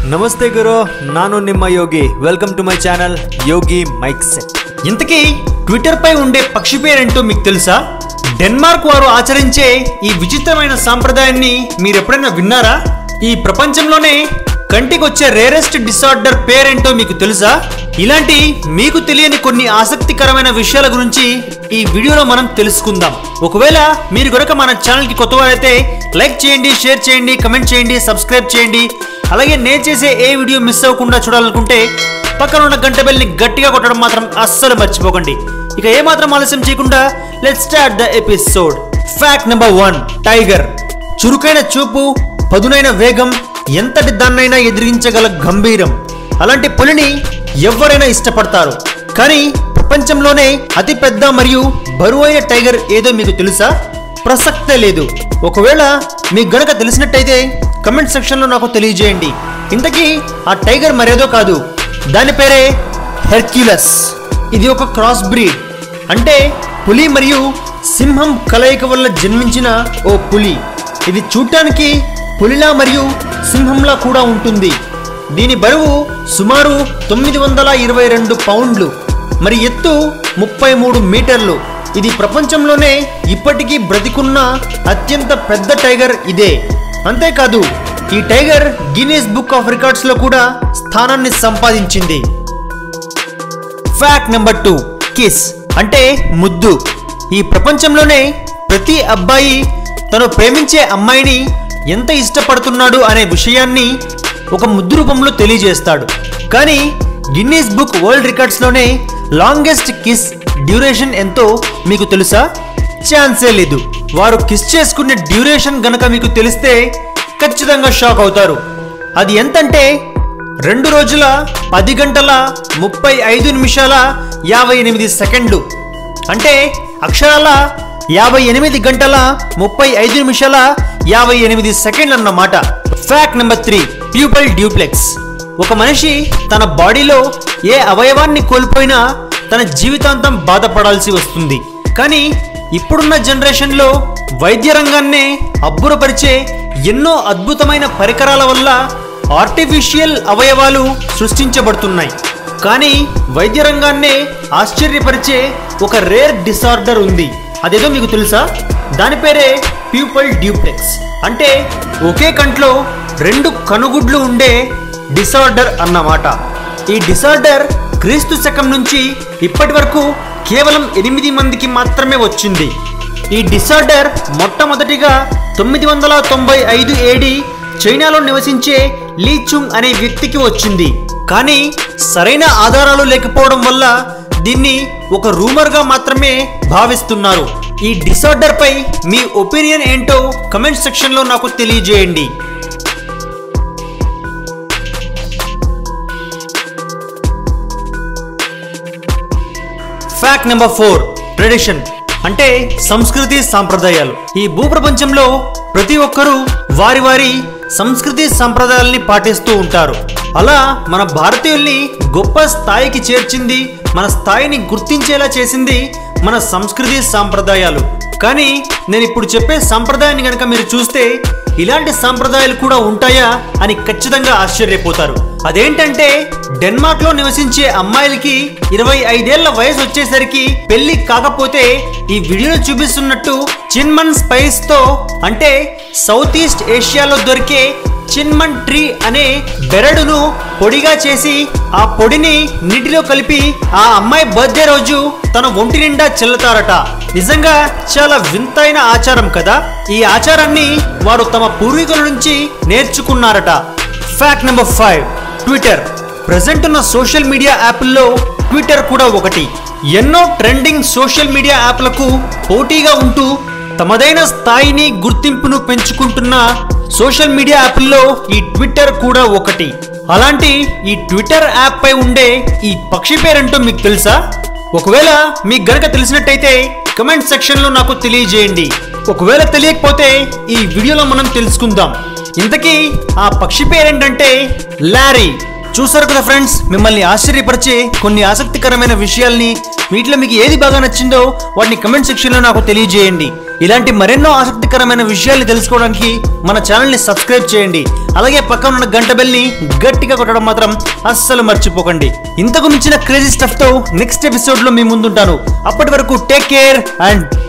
నమస్తే గురు, నాను నిమ్మ Yogi. Welcome to my channel Yogi mike set. ఇంతకీ ట్విట్టర్ పై ఉండే పక్షి పేరేంటో మీకు తెలుసా? డెన్మార్క్ వారు ఆచరించే ఈ విచిత్రమైన సాంప్రదాయాన్ని మీరు ఎప్పుడైనా విన్నారా? ఈ ప్రపంచంలోనే కంటికొచ్చే రేరెస్ట్ డిసార్డర్ పేరేంటో మీకు తెలుసా? ఇలాంటి మీకు తెలియని కొన్ని ఆసక్తికరమైన విషయాల గురించి ఈ వీడియోలో మనం తెలుసుకుందాం. ఒకవేళ మీరు గనుక మన ఛానల్ కి కొత్తవారైతే లైక్ చేయండి, షేర్ చేయండి, కమెంట్ చేయండి, సబ్స్క్రైబ్ చేయండి. అలాగే నేను చేసే ఏ వీడియో మిస్ అవ్వకుండా చూడాలనుకుంటే పక్కన ఉన్న గంట బెల్ ని గట్టిగా కొట్టడం మాత్రం అస్సలు మర్చిపోకండి. ఇక ఏమాత్రం ఆలస్యం చేయకుండా let's start the episode. Fact number 1, tiger. చురుకైన చూపు, పదునైన వేగం, ఎంతటి దాన్నైనా ఎదిరించగల గంభీరం. అలాంటి పులిని ఎవరైనా ఇష్టపడతారు. కానీ ప్రపంచంలోనే అతి పెద్ద మరియు బరువైన టైగర్ ఏదో మీకు తెలుసా? ప్రసక్తే లేదు. ఒకవేళ మీకు గనక తెలిసినట్టయితే కమెంట్ సెక్షన్ లో నాకు తెలియజేయండి. ఇంతకీ ఆ టైగర్ మరేదో కాదు, దాని పేరే హెర్క్యులస్. ఇది ఒక క్రాస్ బ్రీడ్, అంటే పులి మరియు సింహం కలయిక వల్ల జన్మించిన ఓ పులి. ఇది చూడటానికి పులిలా మరియు సింహంలా కూడా ఉంటుంది. దీని బరువు సుమారు 922 పౌండ్లు, మరి ఎత్తు 33 మీటర్లు. ఇది ప్రపంచంలోనే ఇప్పటికీ బ్రతికున్న అత్యంత పెద్ద టైగర్ ఇదే. అంతేకాదు, ఈ tiger Guinness book of records లో కూడా స్థానాన్ని సంపాదించింది. ఫ్యాక్ట్ నెంబర్ 2, కిస్ అంటే ముద్దు. ఈ ప్రపంచంలోనే ప్రతి అబ్బాయి తను ప్రేమించే అమ్మాయిని ఎంత ఇష్టపడుతున్నాడు అనే విషయాన్ని ఒక ముద్దు రూపంలో తెలియజేస్తాడు. కానీ గిన్నీస్ బుక్ వరల్డ్ రికార్డ్స్ లోనే లాంగెస్ట్ కిస్ డ్యూరేషన్ ఎంతో మీకు తెలుసా? ఛాన్సే లేదు. వారు కిస్ చేసుకునే డ్యూరేషన్ గనక మీకు తెలిస్తే ఖచ్చితంగా షాక్ అవుతారు. అది ఎంతంటే 2 రోజుల 10 గంటల 35 నిమిషాల 58 సెకండ్లు. అంటే అక్షరాల 58 గంటల 35 నిమిషాల 58 సెకండ్లు అన్నమాట. Fact number 3, pupil duplex. ఒక మనిషి తన బాడీలో ఏ అవయవాన్ని కోల్పోయినా తన జీవితాంతం బాధపడాల్సి వస్తుంది. కానీ ఇప్పుడున్న జనరేషన్లో వైద్య రంగాన్నే అబ్బురపరిచే ఎన్నో అద్భుతమైన పరికరాల వల్ల ఆర్టిఫిషియల్ అవయవాలు సృష్టించబడుతున్నాయి. కానీ వైద్య రంగాన్నే ఆశ్చర్యపరిచే ఒక రేర్ డిసార్డర్ ఉంది. అదేదో మీకు తెలుసా? దాని పేరే ప్యూపల్ డ్యూప్లెక్స్. అంటే ఒకే కంట్లో 2 కనుగుడ్లు ఉండే డిసార్డర్ అన్నమాట. ఈ డిసార్డర్ క్రీస్తు శకం నుంచి ఇప్పటి వరకు కేవలం 8 మందికి మాత్రమే వచ్చింది. ఈ డిసార్డర్ మొట్టమొదటిగా 995 AD చైనాలో నివసించే లీ చుంగ్ అనే వ్యక్తికి వచ్చింది. కానీ సరైన ఆధారాలు లేకపోవడం వల్ల దీన్ని ఒక రూమర్ గా మాత్రమే భావిస్తున్నారు. ఈ డిసార్డర్ పై మీ ఒపీనియన్ ఏంటో కమెంట్ సెక్షన్ లో నాకు తెలియజేయండి. ఫ్యాక్ట్ నెంబర్ 4, ట్రెడిషన్ అంటే సంస్కృతి సాంప్రదాయాలు. ఈ భూప్రపంచంలో ప్రతి ఒక్కరూ వారి వారి సంస్కృతి సంప్రదాయాల్ని పాటిస్తూ ఉంటారు. అలా మన భారతీయుల్ని గొప్ప స్థాయికి చేర్చింది, మన స్థాయిని గుర్తించేలా చేసింది మన సంస్కృతి సాంప్రదాయాలు. కానీ నేను ఇప్పుడు చెప్పే సాంప్రదాయాన్ని కనుక మీరు చూస్తే ఇలాంటి సాంప్రదాయాలు కూడా ఉంటాయా అని ఖచ్చితంగా ఆశ్చర్యపోతారు. అదేంటంటే డెన్మార్క్ లో నివసించే అమ్మాయిలకి 25 ఏళ్ల వయసు వచ్చేసరికి పెళ్లి కాకపోతే ఈ వీడియోలో చూపిస్తున్నట్టు చిన్మన్ స్పైస్ తో, అంటే సౌత్ ఈస్ట్ ఏషియాలో దొరికే చిన్మన్ ట్రీ అనే బెరడును పొడిగా చేసి ఆ పొడిని నీటిలో కలిపి ఆ అమ్మాయి బర్త్డే రోజు తన ఒంటి నిండా చల్లుతారట. నిజంగా చాలా వింతైన ఆచారం కదా. ఈ ఆచారాన్ని వారు తమ పూర్వీకుల నుంచి నేర్చుకున్నారట. Fact number 5, Twitter. ప్రెసెంట్ ఉన్న సోషల్ మీడియా యాప్ల్లో ట్విట్టర్ కూడా ఒకటి. ఎన్నో ట్రెండింగ్ సోషల్ మీడియా యాప్లకు పోటీగా ఉంటూ తమదైన స్థాయిని గుర్తింపును పెంచుకుంటున్న సోషల్ మీడియా యాప్ల్లో ఈ ట్విట్టర్ కూడా ఒకటి. అలాంటి ఈ ట్విట్టర్ యాప్ పై ఉండే ఈ పక్షి పేరేంటో మీకు తెలుసా? ఒకవేళ మీకు గనక తెలిసినట్టయితే కమెంట్ సెక్షన్ లో నాకు తెలియజేయండి. ఒకవేళ తెలియకపోతే ఈ వీడియోలో మనం తెలుసుకుందాం. ఇంతకీ ఆ పక్షి పేరేంటంటే లారీ. చూసారు కదా ఫ్రెండ్స్, మిమ్మల్ని ఆశ్చర్యపరిచే కొన్ని ఆసక్తికరమైన విషయాల్ని. వీటిలో మీకు ఏది బాగా నచ్చిందో వాటిని కమెంట్ సెక్షన్ లో నాకు తెలియజేయండి. ఇలాంటి మరెన్నో ఆసక్తికరమైన విషయాలు తెలుసుకోవడానికి మన ఛానల్ని సబ్స్క్రైబ్ చేయండి. అలాగే పక్కన ఉన్న గంట బెల్ని గట్టిగా కొట్టడం మాత్రం అస్సలు మర్చిపోకండి. ఇంతకు మించిన క్రేజీ స్టఫ్తో నెక్స్ట్ ఎపిసోడ్లో మీ ముందుంటాను. అప్పటి వరకు టేక్ కేర్ అండ్